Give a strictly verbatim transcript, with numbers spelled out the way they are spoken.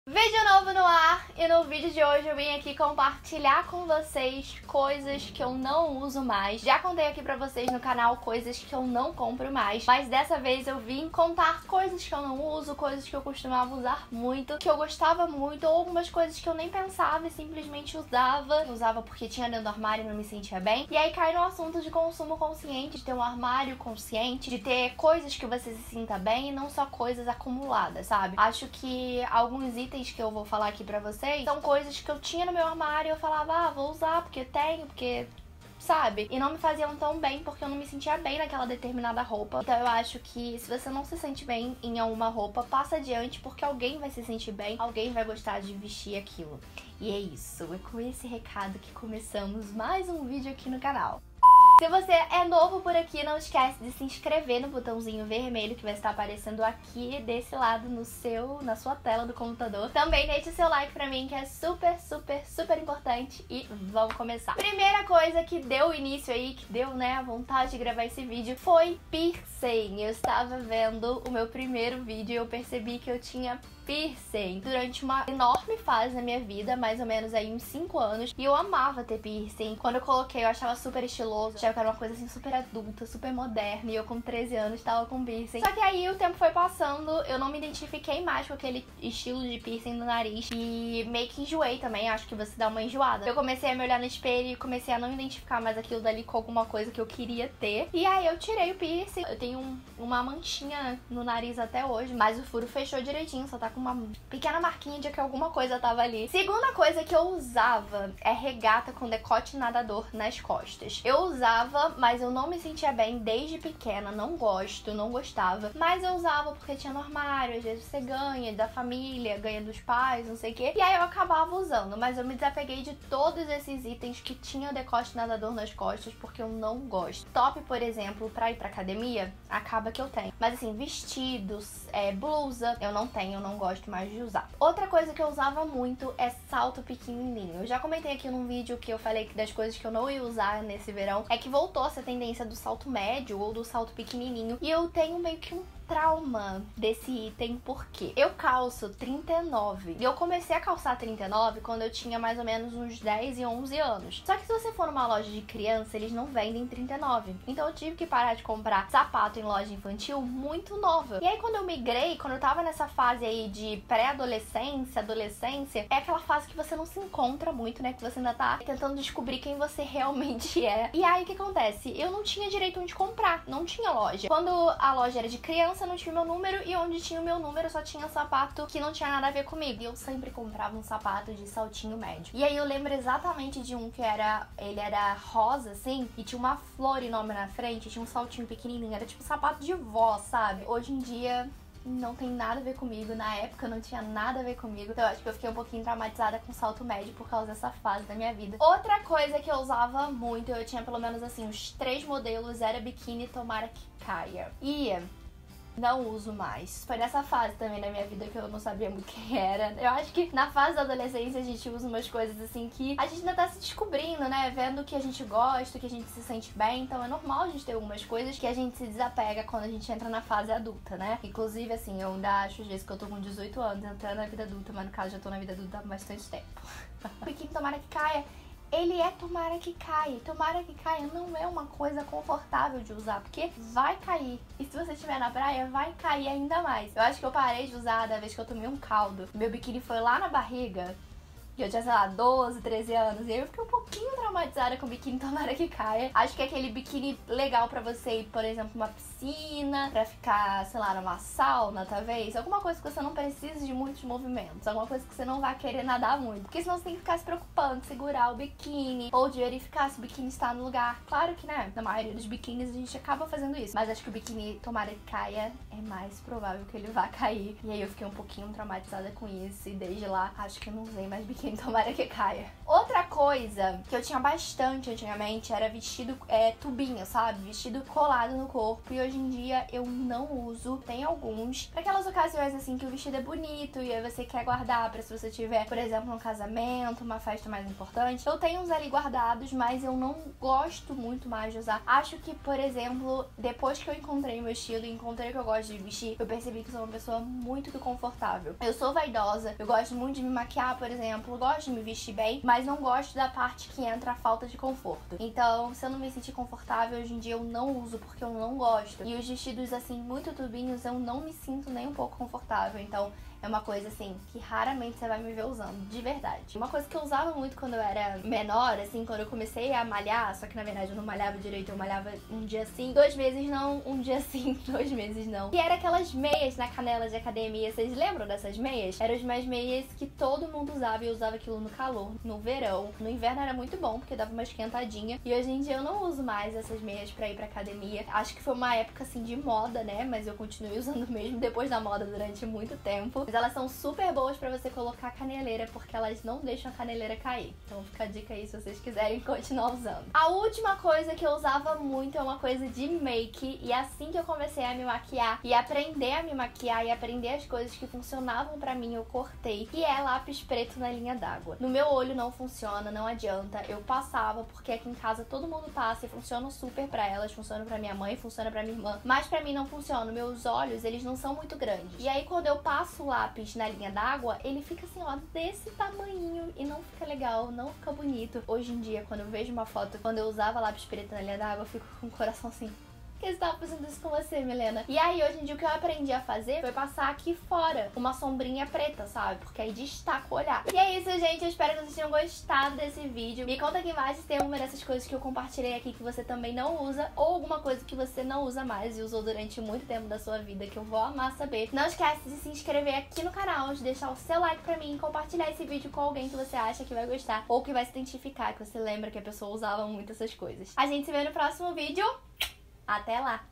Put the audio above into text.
Vídeo novo no ar, e no vídeo de hoje eu vim aqui compartilhar com vocês coisas que eu não uso mais. Já contei aqui pra vocês no canal coisas que eu não compro mais, mas dessa vez eu vim contar coisas que eu não uso, coisas que eu costumava usar muito, que eu gostava muito, ou algumas coisas que eu nem pensava e simplesmente usava. Usava porque tinha dentro do armário e não me sentia bem. E aí cai no assunto de consumo consciente, de ter um armário consciente, de ter coisas que você se sinta bem e não só coisas acumuladas, sabe? Acho que alguns itens que eu vou falar aqui pra vocês são coisas que eu tinha no meu armário e eu falava, ah, vou usar porque tenho, porque... sabe? E não me faziam tão bem porque eu não me sentia bem naquela determinada roupa. Então eu acho que se você não se sente bem em alguma roupa, passa adiante porque alguém vai se sentir bem, alguém vai gostar de vestir aquilo. E é isso, é com esse recado que começamos mais um vídeo aqui no canal. Se você é novo por aqui, não esquece de se inscrever no botãozinho vermelho que vai estar aparecendo aqui desse lado no seu, na sua tela do computador. Também deixe seu like pra mim, que é super, super, super importante. E vamos começar. Primeira coisa que deu início aí, que deu, né, a vontade de gravar esse vídeo, foi piercing. Eu estava vendo o meu primeiro vídeo e eu percebi que eu tinha piercing durante uma enorme fase na minha vida, mais ou menos aí uns cinco anos, e eu amava ter piercing. Quando eu coloquei, eu achava super estiloso, achava que era uma coisa assim super adulta, super moderna, e eu com treze anos tava com piercing. Só que aí o tempo foi passando, eu não me identifiquei mais com aquele estilo de piercing no nariz e meio que enjoei também, acho que você dá uma enjoada. Eu comecei a me olhar no espelho e comecei a não identificar mais aquilo dali com alguma coisa que eu queria ter, e aí eu tirei o piercing. Eu tenho um, uma manchinha no nariz até hoje, mas o furo fechou direitinho, só tá com uma pequena marquinha de que alguma coisa tava ali. Segunda coisa que eu usava é regata com decote nadador nas costas. Eu usava, mas eu não me sentia bem desde pequena, não gosto, não gostava. Mas eu usava porque tinha no armário, às vezes você ganha da família, ganha dos pais, não sei o quê. E aí eu acabava usando, mas eu me desapeguei de todos esses itens que tinham decote nadador nas costas porque eu não gosto. Top, por exemplo, pra ir pra academia, acaba que eu tenho. Mas assim, vestidos, é, blusa, eu não tenho, eu não gosto mais de usar. Outra coisa que eu usava muito é salto pequenininho. Eu já comentei aqui num vídeo que eu falei que das coisas que eu não ia usar nesse verão é que voltou essa tendência do salto médio ou do salto pequenininho, e eu tenho meio que um trauma desse item porque eu calço trinta e nove e eu comecei a calçar trinta e nove quando eu tinha mais ou menos uns dez e onze anos. Só que se você for numa loja de criança, eles não vendem trinta e nove. Então eu tive que parar de comprar sapato em loja infantil muito nova. E aí quando eu migrei, quando eu tava nessa fase aí de pré-adolescência, adolescência, é aquela fase que você não se encontra muito, né? Que você ainda tá tentando descobrir quem você realmente é. E aí o que acontece? Eu não tinha direito onde comprar, não tinha loja. Quando a loja era de criança, não tinha o meu número, e onde tinha o meu número só tinha sapato que não tinha nada a ver comigo. E eu sempre comprava um sapato de saltinho médio. E aí eu lembro exatamente de um que era, ele era rosa assim, e tinha uma flor enorme na frente, tinha um saltinho pequenininho, era tipo sapato de vó, sabe? Hoje em dia não tem nada a ver comigo, na época não tinha nada a ver comigo, então eu acho que eu fiquei um pouquinho traumatizada com salto médio por causa dessa fase da minha vida. Outra coisa que eu usava muito, eu tinha pelo menos assim uns três modelos, era biquíni tomara que caia. E não uso mais. Foi nessa fase também da minha vida que eu não sabia muito quem era. Eu acho que na fase da adolescência a gente usa umas coisas assim que a gente ainda tá se descobrindo, né? Vendo o que a gente gosta, o que a gente se sente bem. Então é normal a gente ter algumas coisas que a gente se desapega quando a gente entra na fase adulta, né? Inclusive, assim, eu ainda acho às vezes que eu tô com dezoito anos entrando na vida adulta, mas no caso já tô na vida adulta há bastante tempo. Biquíni tomara que caia. Ele é tomara que caia. Tomara que caia não é uma coisa confortável de usar, porque vai cair. E se você estiver na praia, vai cair ainda mais. Eu acho que eu parei de usar da vez que eu tomei um caldo. Meu biquíni foi lá na barriga, e eu tinha, sei lá, doze, treze anos. E aí eu fiquei um pouquinho traumatizada com o biquíni tomara que caia. Acho que é aquele biquíni legal pra você ir, por exemplo, numa piscina, pra ficar, sei lá, numa sauna, talvez. Alguma coisa que você não precise de muitos movimentos. Alguma coisa que você não vai querer nadar muito. Porque senão você tem que ficar se preocupando, segurar o biquíni, ou de verificar se o biquíni está no lugar. Claro que, né, na maioria dos biquínis a gente acaba fazendo isso. Mas acho que o biquíni tomara que caia é mais provável que ele vá cair. E aí eu fiquei um pouquinho traumatizada com isso. E desde lá, acho que eu não usei mais biquíni quem tomara que caia. Outra coisa que eu tinha bastante antigamente era vestido é, tubinho, sabe? Vestido colado no corpo, e hoje em dia eu não uso. Tem alguns pra aquelas ocasiões assim que o vestido é bonito e aí você quer guardar pra se você tiver, por exemplo, um casamento, uma festa mais importante. Eu tenho uns ali guardados, mas eu não gosto muito mais de usar. Acho que, por exemplo, depois que eu encontrei o meu estilo e encontrei o que eu gosto de vestir, eu percebi que eu sou uma pessoa muito confortável. Eu sou vaidosa, eu gosto muito de me maquiar, por exemplo, eu gosto de me vestir bem, mas não gosto da parte que entra a falta de conforto. Então, se eu não me sentir confortável, hoje em dia eu não uso porque eu não gosto. E os vestidos, assim, muito tubinhos, eu não me sinto nem um pouco confortável. Então, é uma coisa, assim, que raramente você vai me ver usando, de verdade. Uma coisa que eu usava muito quando eu era menor, assim, quando eu comecei a malhar, só que na verdade eu não malhava direito, eu malhava um dia sim, dois meses não, um dia sim, dois meses não. E era aquelas meias na canela de academia, vocês lembram dessas meias? Eram as meias que todo mundo usava, e eu usava aquilo no calor, no verão. No inverno era muito bom, porque dava uma esquentadinha. E hoje em dia eu não uso mais essas meias pra ir pra academia. Acho que foi uma época, assim, de moda, né? Mas eu continuei usando mesmo depois da moda durante muito tempo. Mas elas são super boas pra você colocar a caneleira, porque elas não deixam a caneleira cair. Então fica a dica aí se vocês quiserem continuar usando. A última coisa que eu usava muito é uma coisa de make. E assim que eu comecei a me maquiar e aprender a me maquiar e aprender as coisas que funcionavam pra mim, eu cortei. E é lápis preto na linha d'água. No meu olho não funciona, não adianta. Eu passava, porque aqui em casa todo mundo passa e funciona super pra elas. Funciona pra minha mãe, funciona pra minha irmã. Mas pra mim não funciona. Meus olhos, eles não são muito grandes. E aí quando eu passo o lápis na linha d'água, ele fica assim, ó, desse tamanho e não fica legal, não fica bonito. Hoje em dia, quando eu vejo uma foto, quando eu usava lápis preto na linha d'água, eu fico com o coração assim... Por que você tava fazendo isso com você, Milena? E aí, hoje em dia, o que eu aprendi a fazer foi passar aqui fora uma sombrinha preta, sabe? Porque aí destaca o olhar. E é isso, gente. Eu espero que vocês tenham gostado desse vídeo. Me conta aqui embaixo se tem alguma dessas coisas que eu compartilhei aqui que você também não usa, ou alguma coisa que você não usa mais e usou durante muito tempo da sua vida, que eu vou amar saber. Não esquece de se inscrever aqui no canal, de deixar o seu like pra mim, compartilhar esse vídeo com alguém que você acha que vai gostar, ou que vai se identificar, que você lembra que a pessoa usava muito essas coisas. A gente se vê no próximo vídeo. Até lá!